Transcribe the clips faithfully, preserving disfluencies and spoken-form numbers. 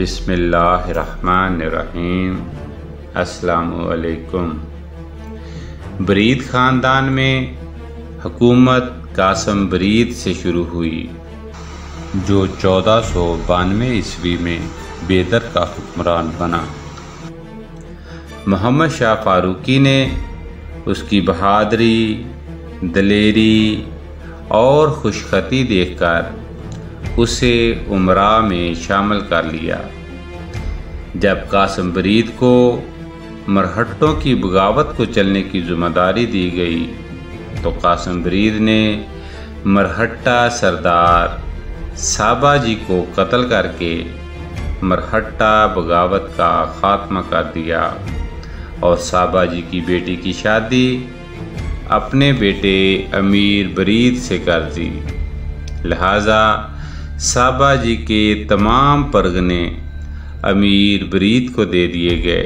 बिस्मिल्लाहिर्रहमानिर्रहीम। अस्सलामुअलैकुम। बरीद ख़ानदान में हुकूमत कासिम बरीद से शुरू हुई, जो चौदह सौ बानवे ईस्वी में बेदर का हुक्मरान बना। मोहम्मद शाह फ़ारूकी ने उसकी बहादुरी, दलेरी और खुशखती देखकर उसे उमरा में शामिल कर लिया। जब कासिम बरीद को मरहट्टों की बगावत को चलने की जिम्मेदारी दी गई तो कासिम बरीद ने मरहट्टा सरदार साबा जी को कत्ल करके मरहट्टा बगावत का खात्मा कर दिया और साबा जी की बेटी की शादी अपने बेटे अमीर बरीद से कर दी। लिहाजा साबा जी के तमाम परगने अमीर बरीद को दे दिए गए।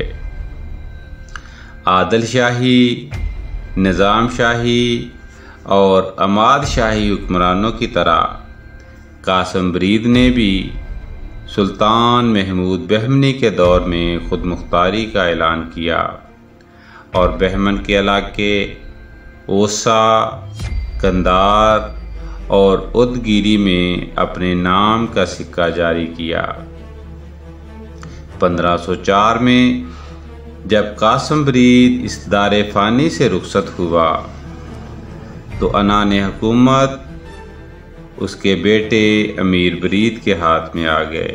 आदिल शाही, निज़ाम शाही और अमाद शाही हुक्मरानों की तरह कासिम बरीद ने भी सुल्तान महमूद बहमनी के दौर में खुद मुख्तारी का ऐलान किया और बहमन के इलाके ओसा, कंधार और उदगिरी में अपने नाम का सिक्का जारी किया। पंद्रह सौ चार में जब कासिम बरीद इस दारे फ़ानी से रुखसत हुआ तो अनाने हुकूमत उसके बेटे अमीर बरीद के हाथ में आ गए,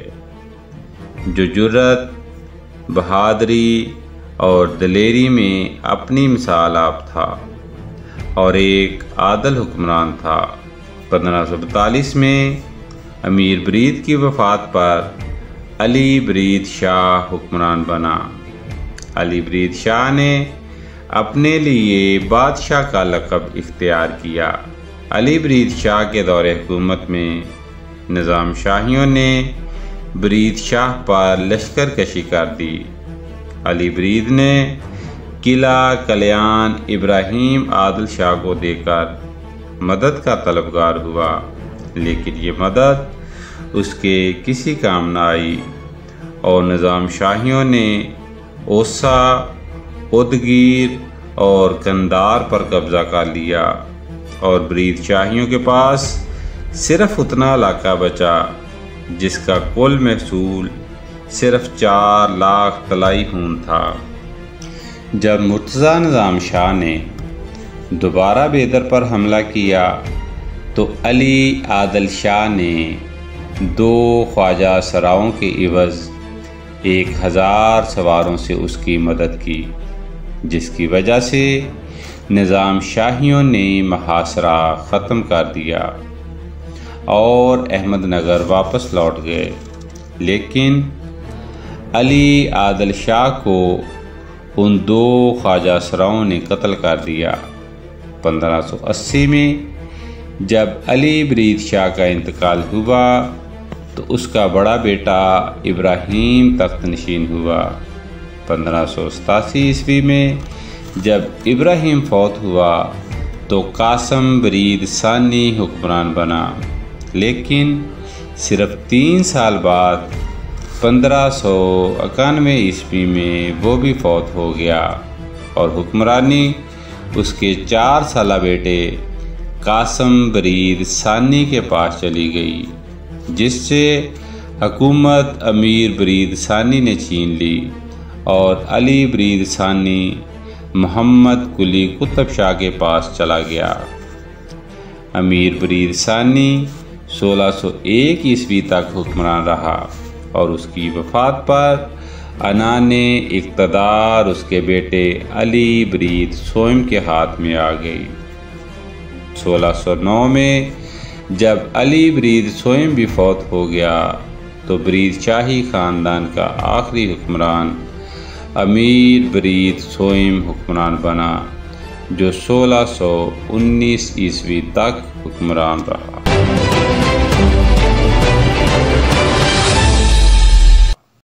जो जुर्रत, बहादुरी और दलेरी में अपनी मिसाल आप था और एक आदल हुक्मरान था। पंद्रह सौ बैतालीस में अमीर बरीद की वफ़ात पर अली बरीद शाह हुक्मरान बना। अली बरीद शाह ने अपने लिए बादशाह का लक़ब इख्तियार किया। अली बरीद शाह के दौरे हुकूमत में निज़ाम शाहियों ने बरीद शाह पर लश्कर कशी कर दी। अली बरीद ने किला कल्याण इब्राहिम आदिल शाह को देकर मदद का तलबगार हुआ, लेकिन ये मदद उसके किसी काम न आई और निज़ाम शाहियों ने ओसा, उदगीर और कंधार पर कब्ज़ा कर लिया और बरीद शाहियों के पास सिर्फ उतना इलाका बचा जिसका कुल महसूल सिर्फ चार लाख तलाई खून था। जब मुर्तज़ा निज़ाम शाह ने दोबारा बेदर पर हमला किया तो अली आदिल शाह ने दो ख्वाजा सराओं के इवज़ एक हज़ार सवारों से उसकी मदद की, जिसकी वजह से निज़ाम शाहियों ने मुहासरा ख़त्म कर दिया और अहमदनगर वापस लौट गए। लेकिन अली आदिल शाह को उन दो ख्वाजा सराओं ने कत्ल कर दिया। पंद्रह सौ अस्सी में जब अली बरीद शाह का इंतकाल हुआ तो उसका बड़ा बेटा इब्राहिम तख्त नशीन हुआ। पंद्रह सौ सतासी ईस्वी में जब इब्राहिम फौत हुआ तो कासिम बरीद सानी हुक्मरान बना, लेकिन सिर्फ तीन साल बाद पंद्रह सौ इक्यानवे ईस्वी में वो भी फौत हो गया और हुक्मरानी उसके चार साला बेटे कासिम बरीद सानी के पास चली गई, जिससे हुकूमत अमीर बरीद सानी ने छीन ली और अली बरीद सानी मोहम्मद कुली कुतुब शाह के पास चला गया। अमीर बरीद सानी सोलह सौ एक ईस्वी तक हुक्मरान रहा और उसकी वफ़ात पर अनाने इक़्तिदार उसके बेटे अली बरीद सोइम के हाथ में आ गई। सोलह सौ नौ में जब अली बरीद सोइम भी फौत हो गया तो बरीद शाही ख़ानदान का आखिरी हुक्मरान अमीर बरीद सोइम हुक्मरान बना, जो सोलह सौ उन्नीस ईस्वी तक हुक्मरान रहा।